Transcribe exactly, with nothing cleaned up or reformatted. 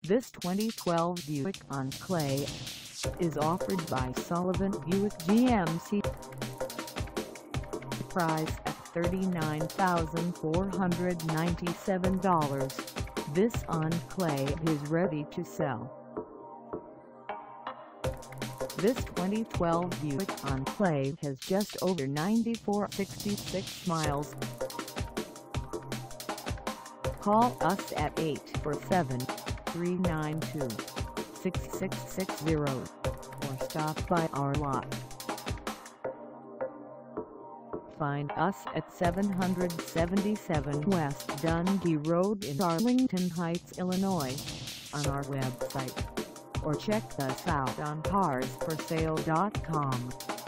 This twenty twelve Buick Enclave is offered by Sullivan Buick G M C. Price at thirty-nine thousand four hundred ninety-seven dollars, this Enclave is ready to sell. This twenty twelve Buick Enclave has just over ninety-four thousand sixty-six miles. Call us at eight four seven, three nine two, six six six zero or stop by our lot. Find us at seven seventy-seven West Dundee Road in Arlington Heights, Illinois, on our website, or check us out on cars for sale dot com.